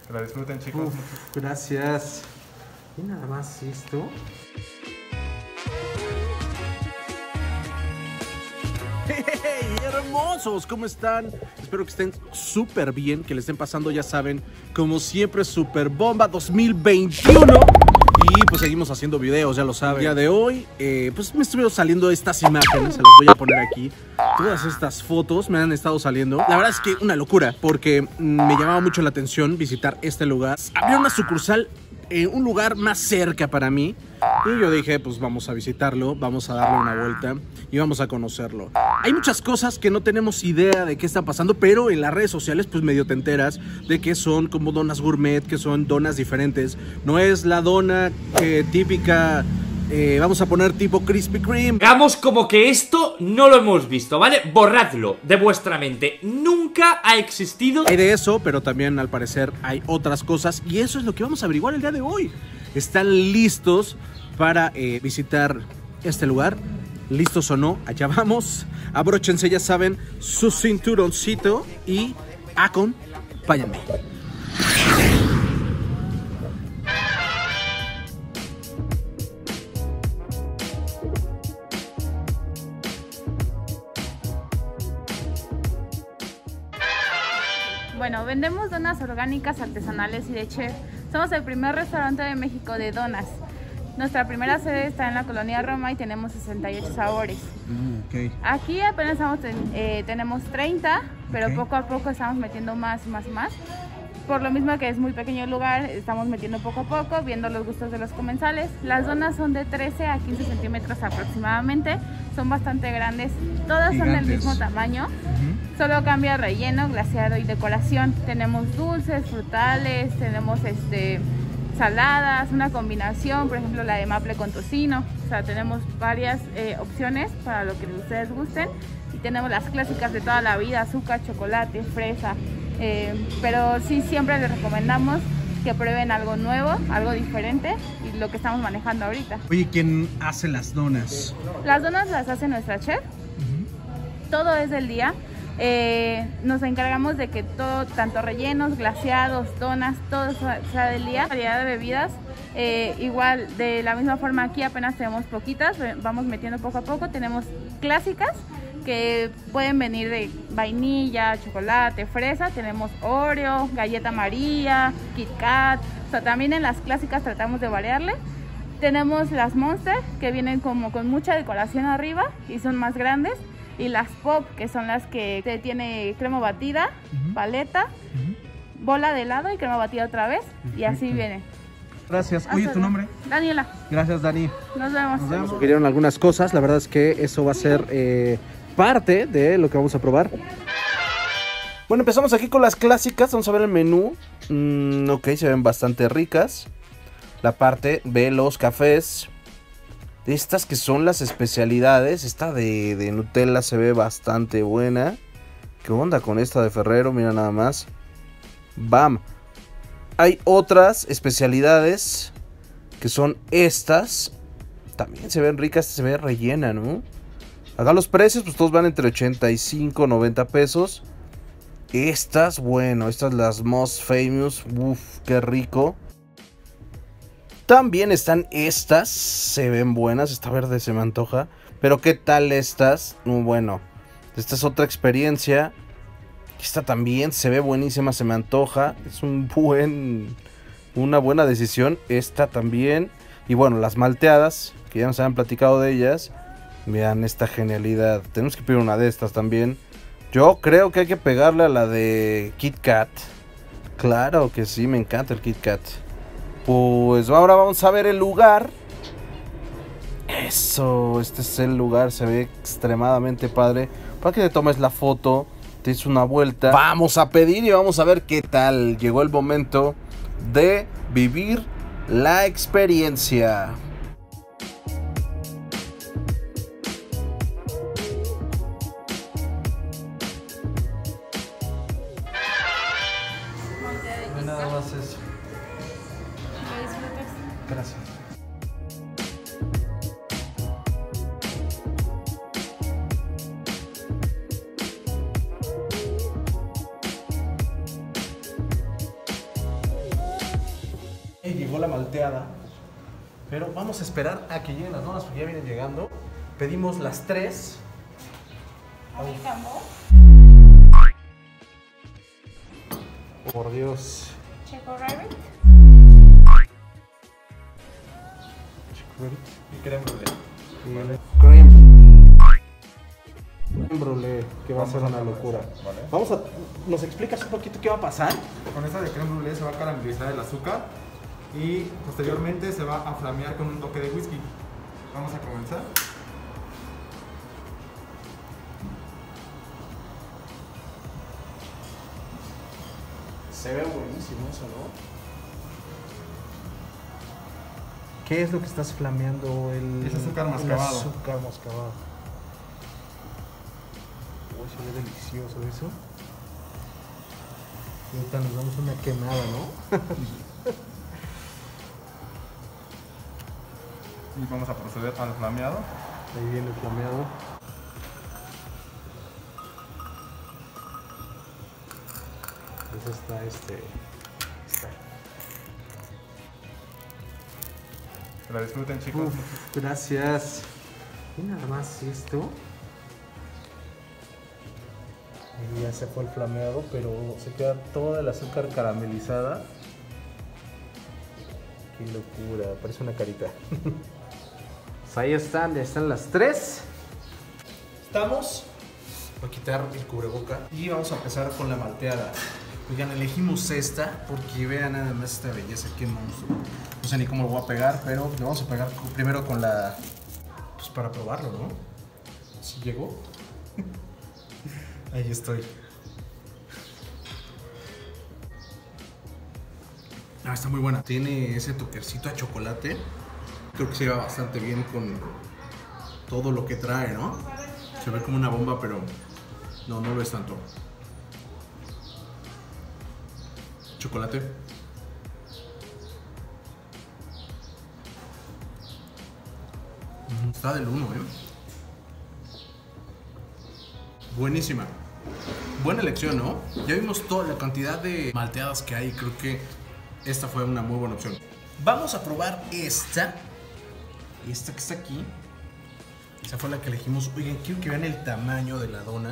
Que la disfruten, chicos. Gracias. Y nada más esto. ¡Hey, hermosos! ¿Cómo están? Espero que estén súper bien, que le estén pasando, ya saben, como siempre, Super Bomba 2021. Y pues seguimos haciendo videos, ya lo saben. El día de hoy, pues me estuvieron saliendo estas imágenes, se las voy a poner aquí. Todas estas fotos me han estado saliendo. La verdad es que una locura, porque me llamaba mucho la atención visitar este lugar. Había una sucursal en un lugar más cerca para mí. Y yo dije, pues vamos a visitarlo, vamos a darle una vuelta y vamos a conocerlo. Hay muchas cosas que no tenemos idea de qué está pasando, pero en las redes sociales pues medio te enteras de que son como donas gourmet, que son donas diferentes. No es la dona típica, vamos a poner tipo Krispy Kreme. Hagamos como que esto no lo hemos visto, ¿vale? Borradlo de vuestra mente. Nunca ha existido. Hay de eso, pero también al parecer hay otras cosas y eso es lo que vamos a averiguar el día de hoy. ¿Están listos para visitar este lugar? ¿Listos o no? Allá vamos. Abróchense, ya saben, su cinturoncito y acompáñenme. Bueno, vendemos donas orgánicas, artesanales y de chef. Somos el primer restaurante de México de donas. Nuestra primera sede está en la colonia Roma y tenemos 68 sabores. Okay. Aquí apenas tenemos 30, pero poco a poco estamos metiendo más. Por lo mismo que es muy pequeño el lugar, estamos metiendo poco a poco, viendo los gustos de los comensales. Las donas son de 13 a 15 centímetros aproximadamente, son bastante grandes, todas son del mismo tamaño. Solo cambia relleno, glaseado y decoración. Tenemos dulces, frutales, tenemos saladas, una combinación, por ejemplo la de maple con tocino. O sea, tenemos varias opciones para lo que ustedes gusten. Y tenemos las clásicas de toda la vida, azúcar, chocolate, fresa. Pero sí, siempre les recomendamos que prueben algo nuevo, algo diferente y lo que estamos manejando ahorita. Oye, ¿quién hace las donas? Las donas las hace nuestra chef. Todo es del día. Nos encargamos de que todo, tanto rellenos, glaseados, donas, todo sea del día. Variedad de bebidas, igual de la misma forma aquí apenas tenemos poquitas, vamos metiendo poco a poco. Tenemos clásicas que pueden venir de vainilla, chocolate, fresa. Tenemos Oreo, galleta María, Kit Kat. O sea, también en las clásicas tratamos de variarle. Tenemos las Monster que vienen como con mucha decoración arriba y son más grandes. Y las Pop, que son las que tiene crema batida, paleta, bola de helado y crema batida otra vez. Y así viene. Gracias. Oye, ¿tu nombre? Daniela. Gracias, Dani. Nos vemos. Nos vemos. Querían algunas cosas. La verdad es que eso va a ser parte de lo que vamos a probar. Bueno, empezamos aquí con las clásicas. Vamos a ver el menú. Ok, se ven bastante ricas. La parte de los cafés. Estas que son las especialidades. Esta de Nutella se ve bastante buena. ¿Qué onda con esta de Ferrero? Mira nada más. ¡Bam! Hay otras especialidades que son estas. También se ven ricas. Se ve rellena, ¿no? Acá los precios, pues todos van entre 85 y 90 pesos. Estas, bueno, estas las Most Famous. Uf, qué rico. También están estas, se ven buenas, esta verde se me antoja. Pero ¿qué tal estas? Bueno, esta es otra experiencia. Esta también se ve buenísima, se me antoja. Es una buena decisión. Esta también. Y bueno, las malteadas, que ya nos habían platicado de ellas. Vean esta genialidad. Tenemos que pedir una de estas también. Yo creo que hay que pegarle a la de Kit Kat. Claro que sí, me encanta el Kit Kat. Pues ahora vamos a ver el lugar. Eso, este es el lugar, se ve extremadamente padre. Para que te tomes la foto, te des una vuelta. Vamos a pedir y vamos a ver qué tal. Llegó el momento de vivir la experiencia. Nada más eso. Gracias. llegó la malteada. Pero vamos a esperar a que lleguen las donas porque ya vienen llegando. Pedimos las 3. Por Dios. Checo Rabbit. Y creme brulee. Creme brulee, que va a ser una locura. Vale. ¿Nos explicas un poquito qué va a pasar? Con esta de creme brulee se va a caramelizar el azúcar y posteriormente se va a flamear con un toque de whisky. Vamos a comenzar. Se ve buenísimo eso, ¿no? ¿Qué es lo que estás flameando? Es azúcar mascabado. El azúcar mascabado. Uy, se ve delicioso eso. Y ahorita nos damos una quemada, ¿no? Y vamos a proceder al flameado. Ahí viene el flameado. Pues está Que la disfruten, chicos. Gracias. Y nada más esto. Y ya se fue el flameado, pero se queda toda el azúcar caramelizada. Qué locura, parece una carita. Pues ahí están, ya están las 3. Estamos. Voy a quitar el cubreboca y vamos a empezar con la malteada. Oigan, elegimos esta porque vean nada más esta belleza, qué monstruo. No sé ni cómo lo voy a pegar, pero le vamos a pegar primero con la... Pues para probarlo, ¿no? ¿Sí llegó? Ahí estoy. Ah, está muy buena. Tiene ese toquecito a chocolate. Creo que se lleva bastante bien con todo lo que trae, ¿no? Se ve como una bomba, pero no lo es tanto. Chocolate. Está del 1, Buenísima. Buena elección, ¿no? Ya vimos toda la cantidad de malteadas que hay. Creo que esta fue una muy buena opción. Vamos a probar esta. Esta que está aquí. Esa fue la que elegimos. Oigan, quiero que vean el tamaño de la dona.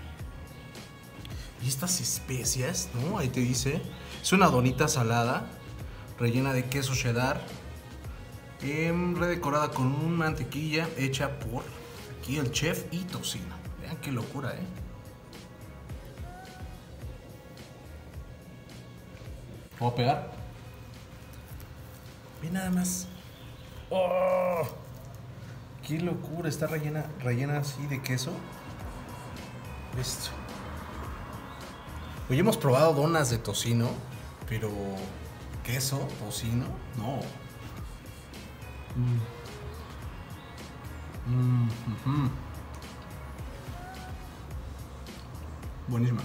Y estas especias, ¿no? Ahí te dice. Es una donita salada, rellena de queso cheddar, redecorada con una mantequilla hecha por aquí el chef y tocino. Vean qué locura, ¿Puedo pegar? Ve nada más. ¡Oh! ¡Qué locura! Está rellena así de queso. Listo. Hoy hemos probado donas de tocino, pero queso, tocino, no. Buenísima.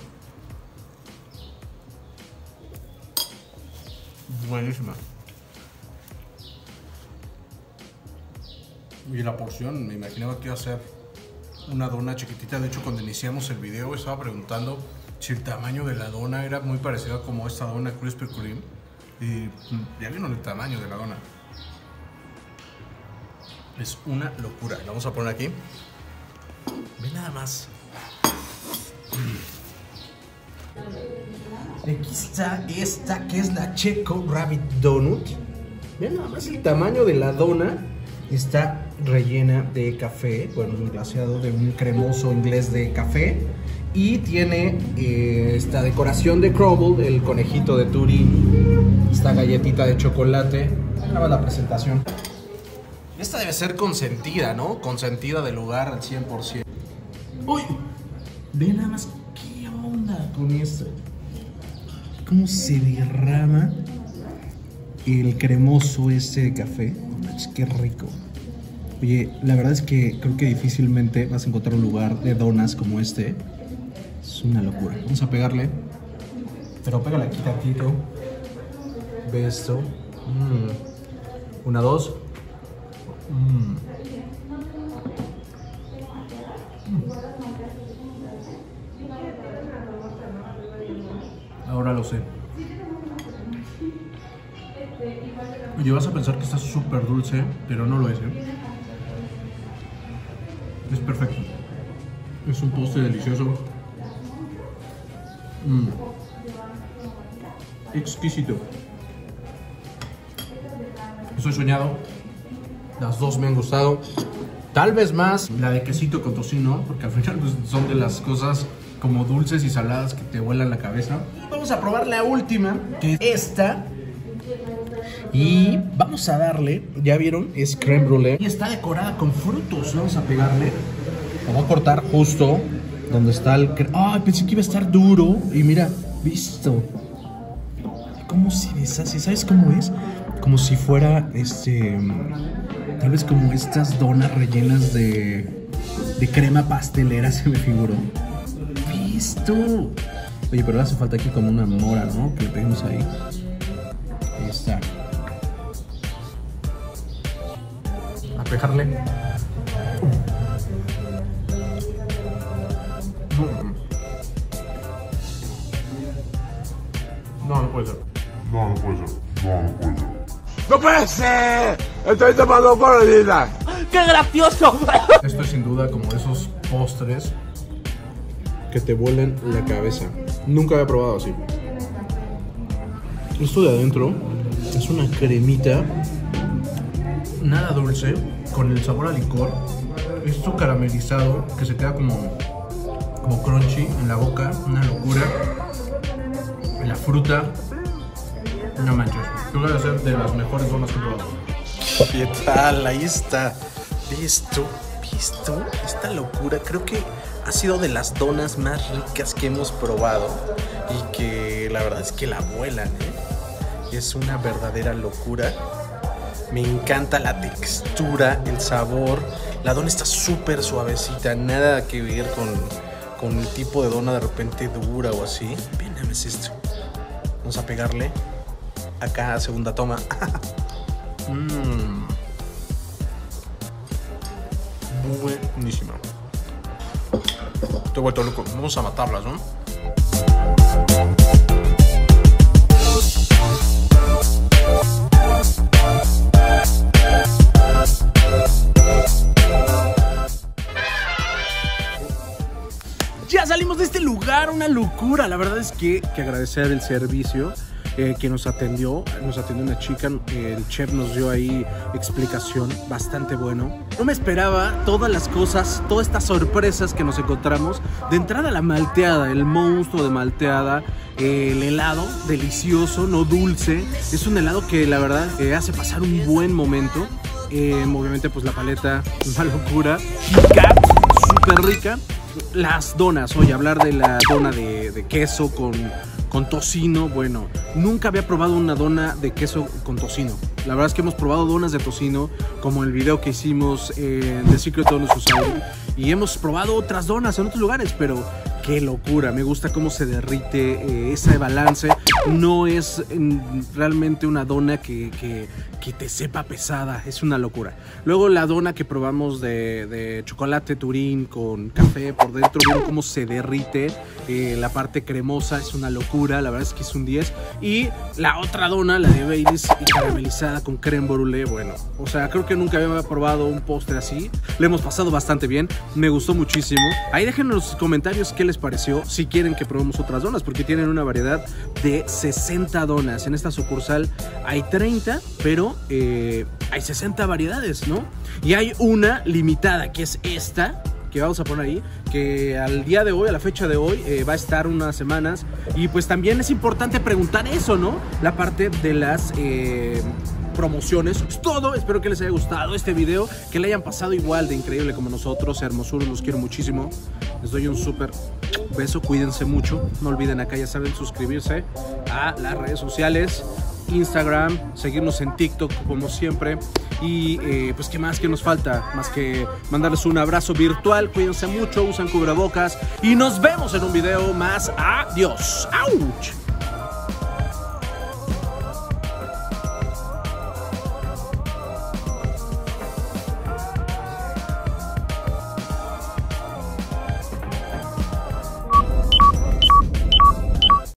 Buenísima. Y la porción, me imaginaba que iba a ser una dona chiquitita. De hecho, cuando iniciamos el video estaba preguntando si el tamaño de la dona era muy parecido como esta dona Krispy Kreme. Y ya vieron el tamaño de la dona. Es una locura. La vamos a poner aquí. Ve nada más. Aquí está esta que es la Checo Rabbit Donut. Vean nada más el tamaño de la dona. Está rellena de café, bueno, un glaseado de un cremoso inglés de café. Y tiene esta decoración de Crumble, el conejito de Turín. Esta galletita de chocolate. Ahí va la presentación. Esta debe ser consentida, ¿no? Consentida del lugar al 100%. ¡Uy! Ve nada más qué onda con esto. Cómo se derrama el cremoso este de café. Qué rico. Oye, la verdad es que creo que difícilmente vas a encontrar un lugar de donas como este. Es una locura. Vamos a pegarle. Pero pégale aquí tantito. Ve esto. Una, dos. Ahora lo sé. Oye, vas a pensar que está súper dulce, pero no lo es, ¿eh? Es perfecto. Es un postre delicioso. Exquisito. Estoy soñado. Las dos me han gustado. Tal vez más la de quesito con tocino, porque al final pues, son de las cosas como dulces y saladas que te vuelan la cabeza. Vamos a probar la última, que es esta. Y vamos a darle, ya vieron, es crème brûlée. Y está decorada con frutos. Vamos a pegarle. Lo voy a cortar justo donde está el... ¡Ay! Pensé que iba a estar duro. Y mira, visto. ¿Cómo se deshace? ¿Sabes cómo es? Como si fuera, tal vez como estas donas rellenas de crema pastelera, se me figuró. ¡Visto! Oye, pero hace falta aquí como una mora, ¿no? Que le peguemos ahí. Ahí está. A pegarle. No, no puede ser. No, no puede ser. No, no puede ser. ¡No puede ser! ¡Estoy tomando colorina! ¡Qué gracioso! Esto es sin duda como esos postres que te vuelan la cabeza. Nunca había probado así. Esto de adentro es una cremita, nada dulce, con el sabor a licor. Esto caramelizado que se queda como crunchy en la boca, una locura. La fruta, no manches, creo que debe ser de las mejores donas que he probado. ¿Qué tal? Ahí está. ¿Visto? Esta locura creo que ha sido de las donas más ricas que hemos probado y que la verdad es que la vuelan, ¿eh? Es una verdadera locura. Me encanta la textura, el sabor. La dona está súper suavecita, nada que ver con el tipo de dona de repente dura o así. Ven, es esto. Vamos a pegarle acá a segunda toma. Buenísima. Estoy vuelto loco. Vamos a matarlas, ¿no? Ya salimos de este lugar, una locura. La verdad es que agradecer el servicio que nos atendió una chica, el chef nos dio ahí explicación bastante bueno. No me esperaba todas las cosas, todas estas sorpresas que nos encontramos. De entrada la malteada, el monstruo de malteada, el helado delicioso, no dulce. Es un helado que la verdad hace pasar un buen momento. Obviamente pues la paleta, una locura. Kit Kat, súper rica. Las donas, oye, hablar de la dona de queso con tocino, bueno, nunca había probado una dona de queso con tocino. La verdad es que hemos probado donas de tocino, como el video que hicimos de Secret Donuts Society, y hemos probado otras donas en otros lugares, pero qué locura, me gusta cómo se derrite ese balance. No es realmente una dona que te sepa pesada, es una locura. Luego la dona que probamos de chocolate Turín con café por dentro, vieron cómo se derrite, la parte cremosa, es una locura, la verdad es que es un 10. Y la otra dona, la de Baileys y caramelizada con crème brûlée, bueno, o sea, creo que nunca había probado un postre así. Le hemos pasado bastante bien, me gustó muchísimo. Ahí déjenme en los comentarios qué les pareció, si quieren que probemos otras donas, porque tienen una variedad de 60 donas. En esta sucursal hay 30, pero hay 60 variedades, ¿no? Y hay una limitada, que es esta, que vamos a poner ahí, que al día de hoy, a la fecha de hoy, va a estar unas semanas. Y pues también es importante preguntar eso, ¿no? La parte de las promociones. Es todo, espero que les haya gustado este video, que le hayan pasado igual de increíble como nosotros. Hermosuros, los quiero muchísimo. Les doy un súper beso, cuídense mucho. No olviden acá, ya saben, suscribirse a las redes sociales, Instagram, seguirnos en TikTok como siempre. Y pues qué más que nos falta, más que mandarles un abrazo virtual. Cuídense mucho, usen cubrebocas y nos vemos en un video más. Adiós. ¡Auch!